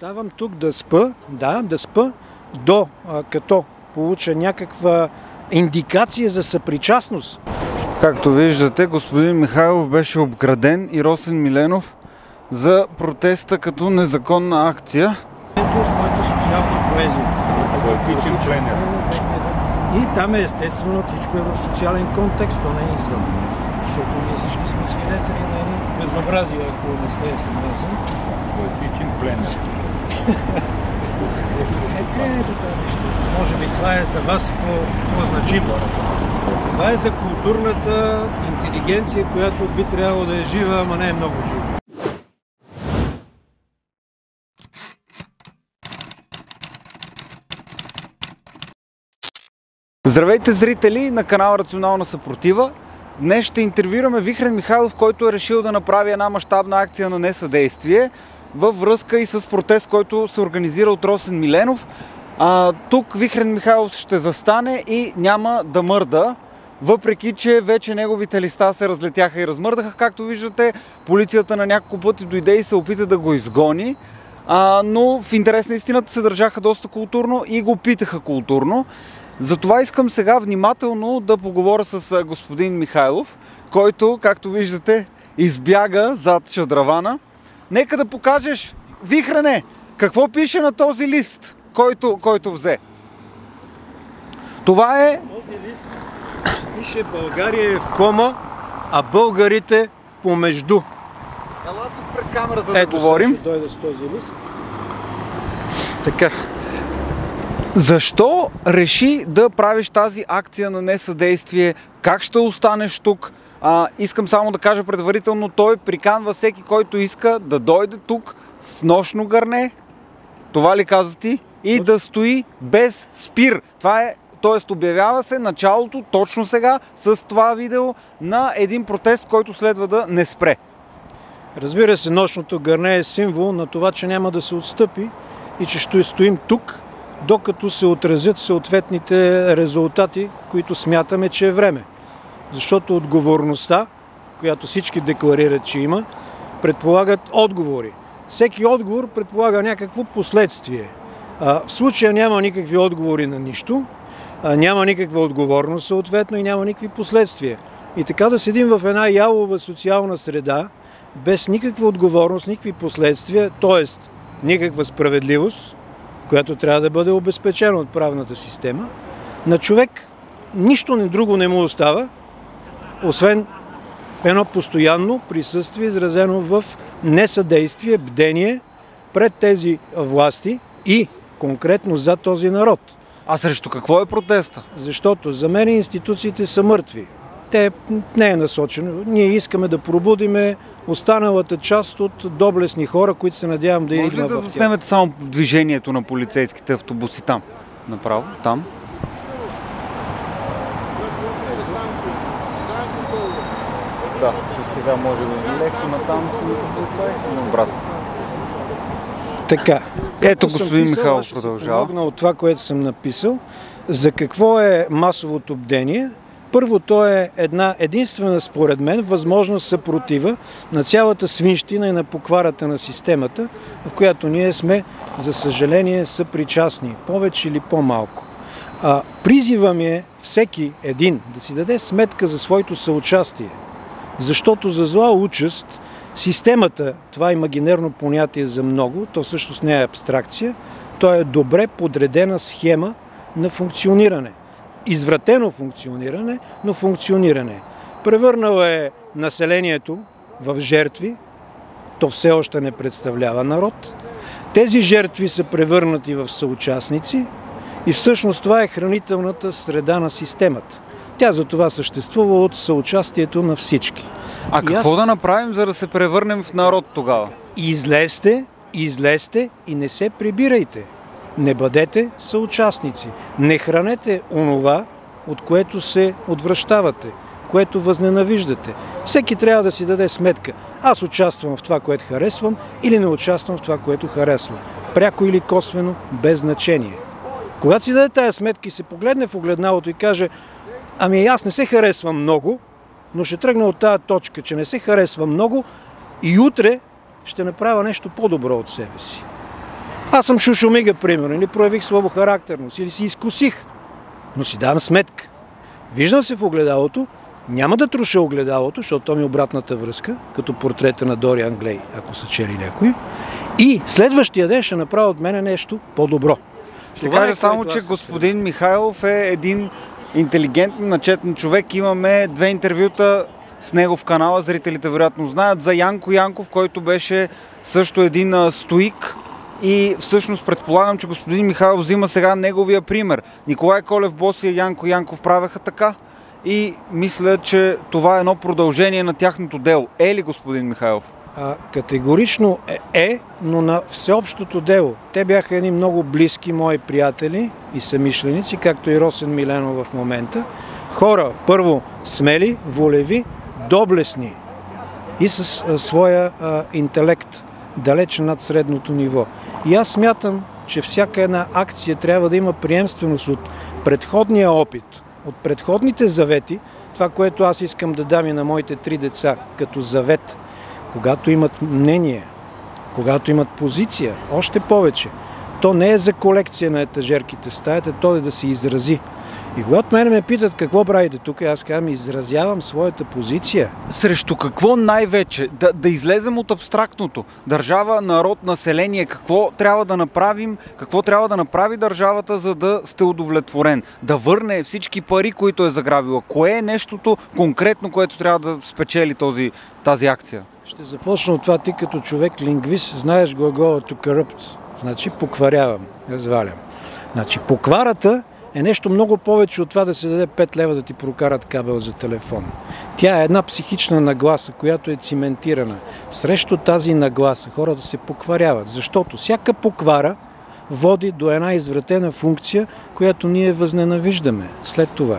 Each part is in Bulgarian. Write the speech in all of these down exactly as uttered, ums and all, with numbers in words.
Оставам тук да спа, да, да спа, до а, като получа някаква индикация за съпричастност. Както виждате, господин Михайлов беше обграден и Росен Миленов за протеста като незаконна акция. Ето с моята социална поезия. Поетичен пленер. И там е естествено всичко е в социален контекст, то не е извън. Защото ние всички сме свидетели на едни безобразия, ако не сте съгласен. Поетичен пленер. Ето това нещо. Може би това е за вас по-значимо. Това е за културната интелигенция, която би трябвало да е жива, ама не е много жива. Здравейте, зрители на канал Рационална съпротива. Днес ще интервюираме Вихрен Михайлов, който е решил да направи една мащабна акция на несъдействие във връзка и с протест, който се организира от Росен Миленов. А, тук Вихрен Михайлов ще застане и няма да мърда, въпреки че вече неговите листа се разлетяха и размърдаха. Както виждате, полицията на няколко пъти дойде и се опита да го изгони, а, но в интерес на истината се държаха доста културно и го питаха културно. Затова искам сега внимателно да поговоря с господин Михайлов, който, както виждате, избяга зад шадравана. Нека да покажеш, Вихрене, какво пише на този лист, който, който взе. Това е... Този лист пише: България е в кома, а българите помежду. Ела тук пред камерата да говорим. Ето, дойде с този лист. Така. Защо реши да правиш тази акция на несъдействие? Как ще останеш тук? А, искам само да кажа предварително, той приканва всеки, който иска да дойде тук с нощно гърне. Това ли каза ти? И да стои без спир. Това е, т.е. обявява се началото точно сега с това видео на един протест, който следва да не спре. Разбира се, нощното гърне е символ на това, че няма да се отстъпи и че ще стоим тук, докато се отразят съответните резултати, които смятаме, че е време. Защото отговорността, която всички декларират, че има, предполагат отговори. Всеки отговор предполага някакво последствие. В случая няма никакви отговори на нищо, няма никаква отговорност съответно и няма никакви последствия. И така да седим в една ялова социална среда, без никаква отговорност, никакви последствия, т.е. никаква справедливост, която трябва да бъде обезпечена от правната система, на човек нищо не друго не му остава, освен едно постоянно присъствие, изразено в несъдействие, бдение пред тези власти и конкретно за този народ. А срещу какво е протеста? Защото за мен институциите са мъртви. Те не е насочено. Ние искаме да пробудиме останалата част от доблестни хора, които се надявам да има в тях. Може ли да заснемете само движението на полицейските автобуси там? Направо, там. Да, сега може да е леко натам самите полицаи и обратно. Така. Ето господин Михайлов продължава. Помогна от това, което съм написал. За какво е масовото бдение? Първо, то е една единствена, според мен, възможност съпротива на цялата свинщина и на покварата на системата, в която ние сме, за съжаление, съпричастни, повече или по-малко. А, призива ми е всеки един да си даде сметка за своето съучастие, защото за зла участ системата, това имагинерно понятие за много, то всъщност не е абстракция, то е добре подредена схема на функциониране. Извратено функциониране, но функциониране. Превърнало е населението в жертви, то все още не представлява народ. Тези жертви са превърнати в съучастници и всъщност това е хранителната среда на системата. Тя за това съществува от съучастието на всички. А какво аз... да направим, за да се превърнем в народ тогава? Излезте, излезте и не се прибирайте. Не бъдете съучастници. Не хранете онова, от което се отвращавате, което възненавиждате. Всеки трябва да си даде сметка. Аз участвам в това, което харесвам, или не участвам в това, което харесвам. Пряко или косвено, без значение. Когато си даде тая сметка и се погледне в огледалото и каже: ами аз не се харесвам много, но ще тръгна от тази точка, че не се харесва много и утре ще направя нещо по-добро от себе си. Аз съм шушумига, примерно, или проявих слабохарактерност, или си изкусих, но си давам сметка. Виждам се в огледалото, няма да труша огледалото, защото то ми е обратната връзка, като портрета на Дориан Глей, ако са чели някой. И следващия ден ще направя от мене нещо по-добро. Ще това кажа е, само, че господин се... Михайлов е един интелигентен, начетен човек. Имаме две интервюта с него в канала, зрителите вероятно знаят, за Янко Янков, който беше също един а, стоик. И всъщност предполагам, че господин Михайлов взима сега неговия пример. Николай Колев Боси и Янко Янков правеха така. И мисля, че това е едно продължение на тяхното дело. Е ли, господин Михайлов? А, категорично е, е, но на всеобщото дело. Те бяха едни много близки мои приятели и съмишленици, както и Росен Миленов в момента. Хора, първо, смели, волеви, доблестни и с а, своя а, интелект, далеч над средното ниво. И аз смятам, че всяка една акция трябва да има приемственост от предходния опит, от предходните завети, това, което аз искам да дам и на моите три деца като завет, когато имат мнение, когато имат позиция, още повече. То не е за колекция на етажерките в стаята, то е да се изрази. И когато мене ме питат какво правите тук, аз казвам, изразявам своята позиция. Срещу какво най-вече? Да, да излезем от абстрактното. Държава, народ, население. Какво трябва да направим? Какво трябва да направи държавата, за да сте удовлетворен? Да върне всички пари, които е заграбила. Кое е нещото конкретно, което трябва да спечели този, тази акция? Ще започна от това, ти като човек-лингвист, знаеш глагола to corrupt. Значи покварявам, развалям. Значи покварата е нещо много повече от това да се даде пет лева да ти прокарат кабел за телефон. Тя е една психична нагласа, която е циментирана. Срещу тази нагласа хората се покваряват, защото всяка поквара води до една извратена функция, която ние възненавиждаме след това.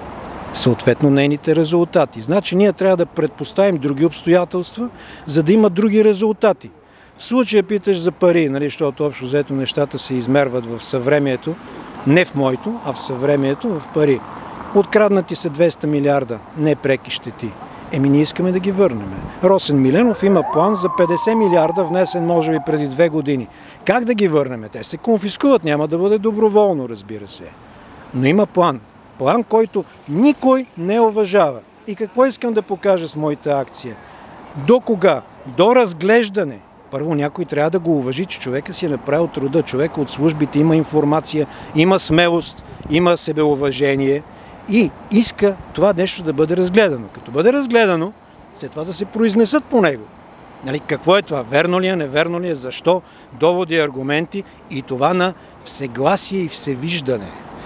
Съответно нейните резултати. Значи ние трябва да предпоставим други обстоятелства, за да има други резултати. В случая питаш за пари, нали, защото общо взето нещата се измерват в съвремието, не в моето, а в съвремието, в пари. Откраднати са двеста милиарда непреки щети. Еми ние искаме да ги върнем. Росен Миленов има план за петдесет милиарда, внесен може би преди две години. Как да ги върнем? Те се конфискуват, няма да бъде доброволно, разбира се. Но има план. План, който никой не уважава. И какво искам да покажа с моята акция? До кога? До разглеждане. Първо някой трябва да го уважи, че човека си е направил труда. Човека от службите има информация, има смелост, има себеуважение и иска това нещо да бъде разгледано. Като бъде разгледано, след това да се произнесат по него. Нали, какво е това? Верно ли е, неверно ли е, защо? Доводи, аргументи и това на всегласие и всевиждане.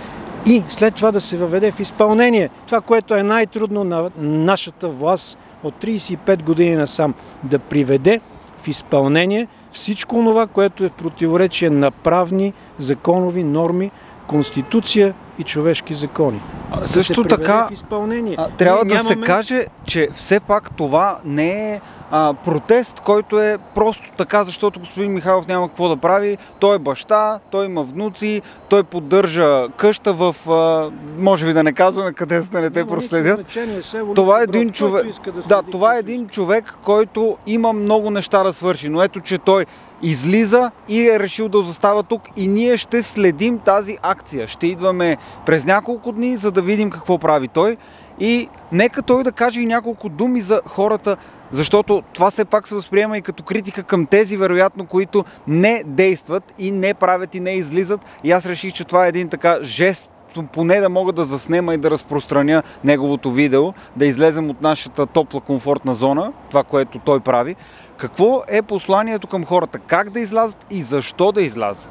И след това да се въведе в изпълнение. Това, което е най-трудно на нашата власт от трийсет и пет години насам, да приведе в изпълнение всичко това, което е в противоречие на правни, законови норми, конституция и човешки закони. А, да също се така, в изпълнение. А, трябва Ние да нямаме... се каже, че все пак това не е а, протест, който е просто така, защото господин Михайлов няма какво да прави. Той е баща, той има внуци, той поддържа къща в... А, може би да не казваме къде сте, не те проследят. Това е един човек, да, да, това е един човек, който има много неща да свърши, но ето, че той излиза и е решил да застава тук и ние ще следим тази акция. Ще идваме през няколко дни, за да видим какво прави той и нека той да каже и няколко думи за хората, защото това все пак се възприема и като критика към тези, вероятно, които не действат и не правят и не излизат. И аз реших, че това е един така жест, поне да мога да заснема и да разпространя неговото видео, да излезем от нашата топла комфортна зона, това, което той прави. Какво е посланието към хората? Как да излязат и защо да излязат?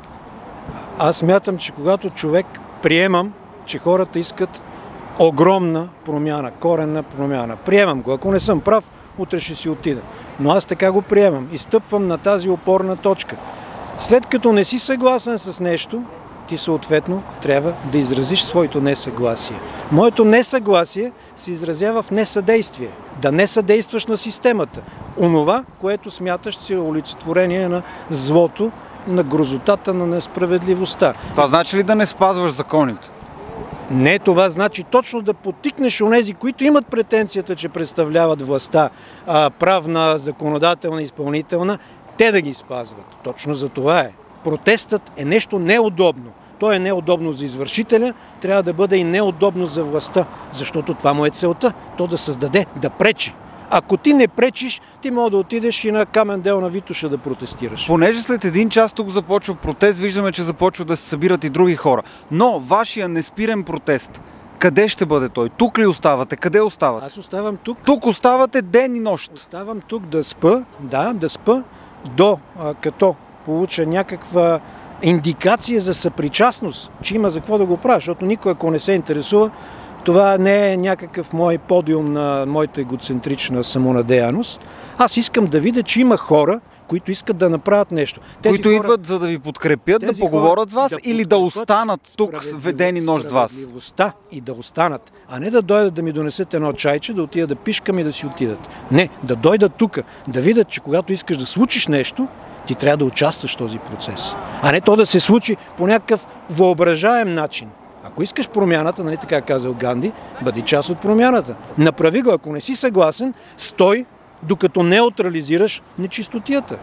Аз смятам, че когато човек приемам, че хората искат огромна промяна, коренна промяна. Приемам го. Ако не съм прав, утре ще си отида. Но аз така го приемам и стъпвам на тази опорна точка. След като не си съгласен с нещо, ти съответно трябва да изразиш своето несъгласие. Моето несъгласие се изразява в несъдействие. Да не съдействаш на системата. Онова, което смяташ, че е олицетворение на злото, на грозотата, на несправедливостта. Това значи ли да не спазваш законите? Не, това значи точно да подтикнеш онези, които имат претенцията, че представляват властта, правна, законодателна, изпълнителна, те да ги спазват. Точно за това е. протестът е нещо неудобно. То е неудобно за извършителя, трябва да бъде и неудобно за властта, защото това му е целта, то да създаде, да пречи. Ако ти не пречиш, ти може да отидеш и на Камен дел на Витоша да протестираш. Понеже след един час тук започва протест, виждаме, че започва да се събират и други хора. Но вашия неспирен протест, къде ще бъде той? Тук ли оставате? Къде оставате? Аз оставам тук. Тук оставате ден и нощ. Оставам тук да спа, да, да спа, до а, като получа някаква индикация за съпричастност, че има за какво да го правя, защото никой, ако не се интересува, това не е някакъв мой подиум на моята егоцентрична самонадеяност. Аз искам да видя, че има хора, които искат да направят нещо. Тези които хора, идват за да ви подкрепят, да поговорят с вас да или да останат тук ведени нощ с вас? Справедливостта и да останат, а не да дойдат да ми донесат едно чайче, да отидат да пишкам и да си отидат. Не, да дойдат тук, да видят, че когато искаш да случиш нещо, ти трябва да участваш в този процес. А не то да се случи по някакъв въображаем начин. Ако искаш промяната, нали така казал Ганди, бъди част от промяната. Направи го, ако не си съгласен, стой, докато неутрализираш нечистотията.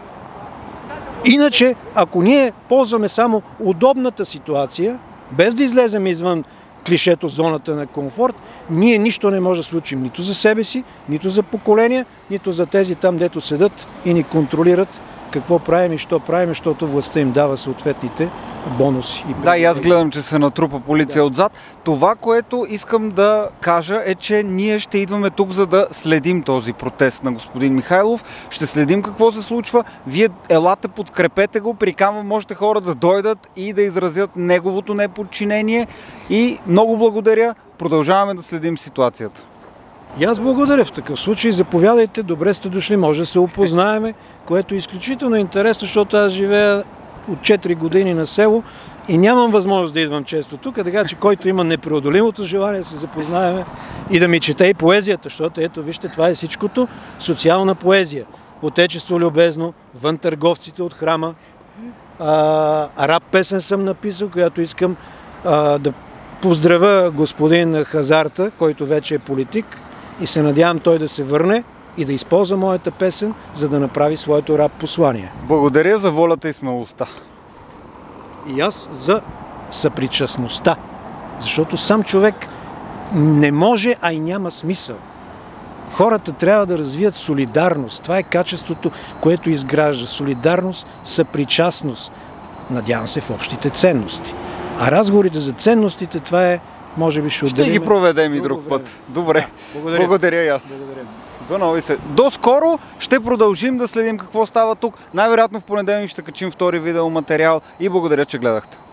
Иначе, ако ние ползваме само удобната ситуация, без да излезем извън клишето зоната на комфорт, ние нищо не може да случим нито за себе си, нито за поколения, нито за тези там, дето седат и ни контролират какво правим и що правим, защото властта им дава съответните бонуси. И да, и аз гледам, че се натрупа полиция да. отзад. Това, което искам да кажа е, че ние ще идваме тук, за да следим този протест на господин Михайлов. Ще следим какво се случва. Вие елате, подкрепете го, приканвам можете хора да дойдат и да изразят неговото неподчинение. И много благодаря. Продължаваме да следим ситуацията. И аз благодаря в такъв случай. Заповядайте, добре сте дошли, може да се опознаеме, което е изключително интересно, защото аз живея от четири години на село и нямам възможност да идвам често тук, така че който има непреодолимото желание да се запознаеме и да ми чете и поезията, защото ето вижте, това е всичкото социална поезия. Отечество любезно, вън търговците от храма, а, рап песен съм написал, която искам а, да поздравя господин Хазарта, който вече е политик, и се надявам той да се върне и да използва моята песен, за да направи своето рап послание. Благодаря за волята и смелостта. И аз за съпричастността. Защото сам човек не може, а и няма смисъл. Хората трябва да развият солидарност. Това е качеството, което изгражда. Солидарност, съпричастност. Надявам се в общите ценности. А разговорите за ценностите, това е, може би ще отделим. Ще ги проведем и друг път. Добре. Да, благодаря. Благодаря и аз. Благодаря. До нови се. До скоро ще продължим да следим какво става тук. Най-вероятно в понеделник ще качим втори видеоматериал и благодаря, че гледахте.